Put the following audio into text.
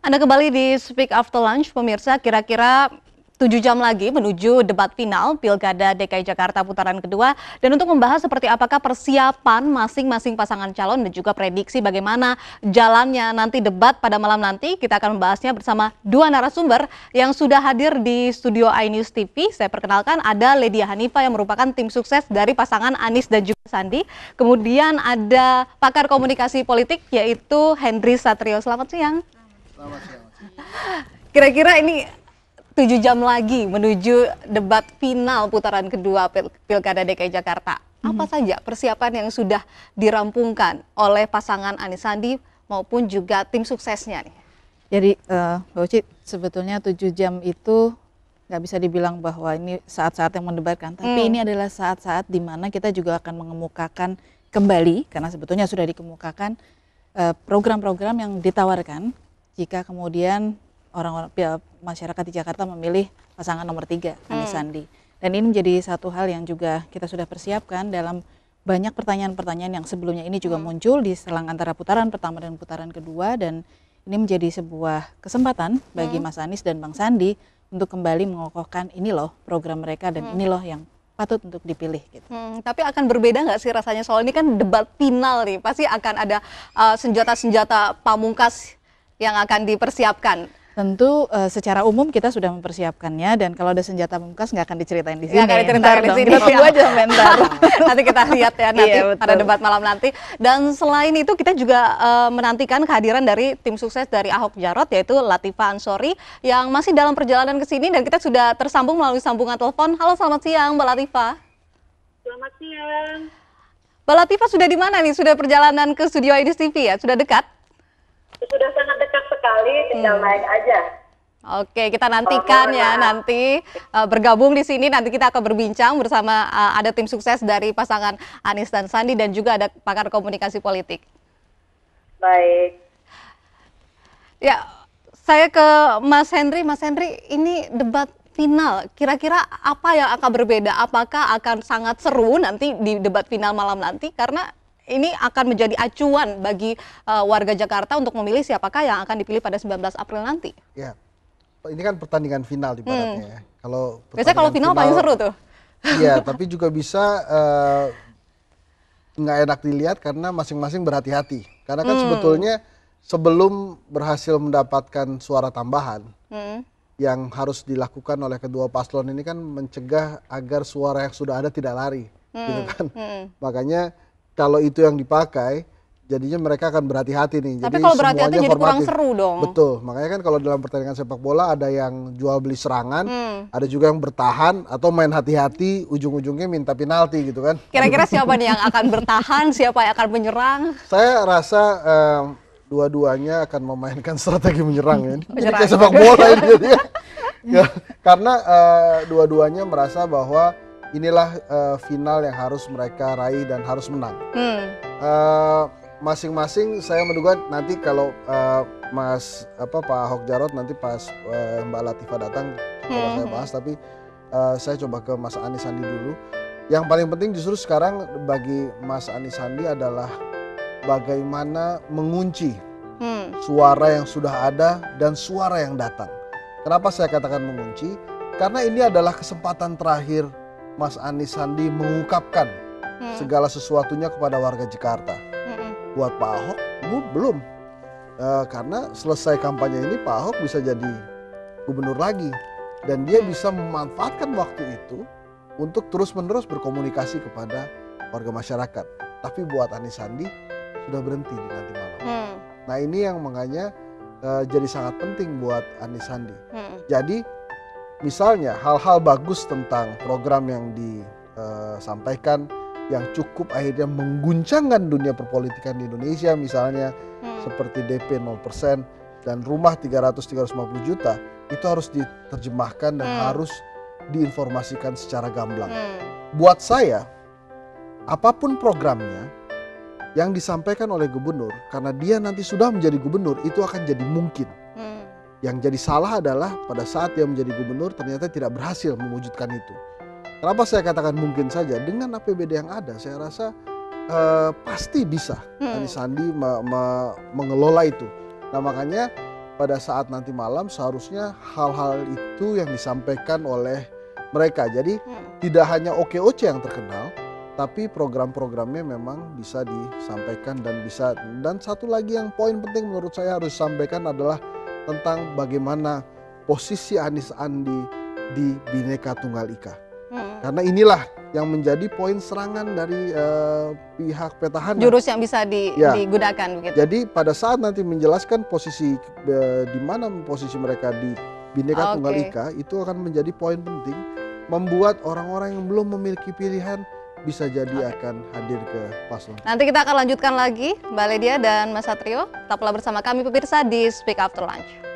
Anda kembali di Speak After Lunch, pemirsa. Kira-kira 7 jam lagi menuju debat final Pilkada DKI Jakarta putaran kedua. Dan untuk membahas seperti apakah persiapan masing-masing pasangan calon dan juga prediksi bagaimana jalannya nanti debat pada malam nanti, kita akan membahasnya bersama dua narasumber yang sudah hadir di studio iNews TV. Saya perkenalkan, ada Ledia Hanifa yang merupakan tim sukses dari pasangan Anies dan juga Sandi. Kemudian ada pakar komunikasi politik yaitu Hendry Satrio. Selamat siang. Selamat siang. Kira-kira ini 7 jam lagi menuju debat final putaran kedua Pilkada DKI Jakarta. Apa saja persiapan yang sudah dirampungkan oleh pasangan Anies Sandi maupun juga tim suksesnya nih? Jadi Mbak Uci, sebetulnya 7 jam itu nggak bisa dibilang bahwa ini saat-saat yang mendebatkan, tapi ini adalah saat-saat di mana kita juga akan mengemukakan kembali, karena sebetulnya sudah dikemukakan program-program yang ditawarkan jika kemudian orang-orang masyarakat di Jakarta memilih pasangan nomor 3, Anies Sandi. Dan ini menjadi satu hal yang juga kita sudah persiapkan dalam banyak pertanyaan-pertanyaan yang sebelumnya ini juga muncul di selang antara putaran pertama dan putaran kedua, dan ini menjadi sebuah kesempatan bagi Mas Anies dan Bang Sandi untuk kembali mengokohkan ini loh program mereka dan ini loh yang patut untuk dipilih gitu. Tapi akan berbeda nggak sih rasanya, soal ini kan debat final nih, pasti akan ada senjata-senjata pamungkas yang akan dipersiapkan. Tentu secara umum kita sudah mempersiapkannya, dan kalau ada senjata pamungkas nggak akan diceritain di sini. Nggak akan diceritain di sini. Kita tunggu aja bentar. Nanti kita lihat ya nanti Iya, pada debat malam nanti. Dan selain itu kita juga menantikan kehadiran dari tim sukses dari Ahok Jarot yaitu Latifah Ansori yang masih dalam perjalanan ke sini, dan kita sudah tersambung melalui sambungan telepon. Halo, selamat siang Mbak Latifah. Selamat siang. Mbak Latifah sudah di mana nih? Sudah perjalanan ke studio iNews TV ya? Sudah dekat? Sudah sangat dekat sekali, tinggal naik aja. Oke, kita nantikan ya nanti bergabung di sini. Nanti kita akan berbincang bersama ada tim sukses dari pasangan Anies dan Sandi dan juga ada pakar komunikasi politik. Baik. Ya, saya ke Mas Hendry. Mas Hendry, ini debat final. Kira-kira apa yang akan berbeda? Apakah akan sangat seru nanti di debat final malam nanti? Karena ini akan menjadi acuan bagi warga Jakarta untuk memilih siapakah yang akan dipilih pada 19 April nanti. Ya, ini kan pertandingan final ibaratnya ya. Biasanya kalau final paling seru tuh. Iya, tapi juga bisa nggak enak dilihat karena masing-masing berhati-hati. Karena kan sebetulnya sebelum berhasil mendapatkan suara tambahan, yang harus dilakukan oleh kedua paslon ini kan mencegah agar suara yang sudah ada tidak lari, gitu kan. Makanya kalau itu yang dipakai, jadinya mereka akan berhati-hati nih. Tapi jadi kalau berhati-hati jadi formatif. kurang seru dong. Betul, makanya kan kalau dalam pertandingan sepak bola ada yang jual beli serangan, ada juga yang bertahan atau main hati-hati, ujung-ujungnya minta penalti gitu kan. Kira-kira siapa nih yang akan bertahan, siapa yang akan menyerang? Saya rasa dua-duanya akan memainkan strategi menyerang ya. Ini Menyerang. kayak sepak bola ini jadi ya. Ya, karena dua-duanya merasa bahwa inilah final yang harus mereka raih dan harus menang. Masing-masing saya menduga nanti kalau Pak Ahok Jarot nanti pas Mbak Latifah datang coba saya bahas, tapi saya coba ke Mas Anies Sandi dulu. Yang paling penting justru sekarang bagi Mas Anies Sandi adalah bagaimana mengunci suara yang sudah ada dan suara yang datang. Kenapa saya katakan mengunci? Karena ini adalah kesempatan terakhir Mas Anies Sandi mengungkapkan segala sesuatunya kepada warga Jakarta. Buat Pak Ahok, belum. Karena selesai kampanye ini Pak Ahok bisa jadi gubernur lagi. Dan dia bisa memanfaatkan waktu itu untuk terus-menerus berkomunikasi kepada warga masyarakat. Tapi buat Anies Sandi sudah berhenti di nanti malam. Nah ini yang makanya jadi sangat penting buat Anies Sandi. Jadi misalnya hal-hal bagus tentang program yang disampaikan yang cukup akhirnya mengguncangkan dunia perpolitikan di Indonesia, misalnya seperti DP 0% dan rumah 300-350 juta, itu harus diterjemahkan dan harus diinformasikan secara gamblang. Buat saya, apapun programnya yang disampaikan oleh gubernur, karena dia nanti sudah menjadi gubernur, itu akan jadi mungkin. Yang jadi salah adalah pada saat dia menjadi gubernur ternyata tidak berhasil mewujudkan itu. Kenapa saya katakan mungkin saja? Dengan APBD yang ada, saya rasa pasti bisa Anies Sandi mengelola itu. Nah makanya pada saat nanti malam seharusnya hal-hal itu yang disampaikan oleh mereka. Jadi tidak hanya OKOC yang terkenal, tapi program-programnya memang bisa disampaikan dan satu lagi yang poin penting menurut saya harus disampaikan adalah tentang bagaimana posisi Anies Sandi di Bhinneka Tunggal Ika. Karena inilah yang menjadi poin serangan dari pihak petahana. Jurus yang bisa digunakan begitu. Jadi pada saat nanti menjelaskan posisi di mana posisi mereka di Bhinneka Tunggal Ika, itu akan menjadi poin penting membuat orang-orang yang belum memiliki pilihan bisa jadi akan hadir ke paslon. Nanti kita akan lanjutkan lagi, Mbak Ledia dan Mas Satrio. Tetaplah bersama kami pemirsa di Speak After Lunch.